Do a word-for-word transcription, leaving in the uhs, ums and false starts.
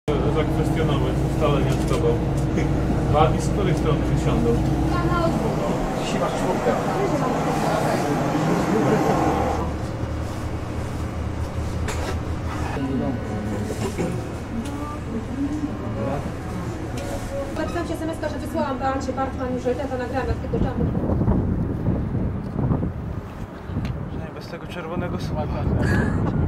Zakwestionować ustalenia z tobą. Wagi z której strony wysiądą? Dzisiaj masz czwórkę. Napisałam ci es em es-ka, że wysłałam Beacie Bartman już to nagrałam, jak tylko czemu. Bez tego czerwonego słaba.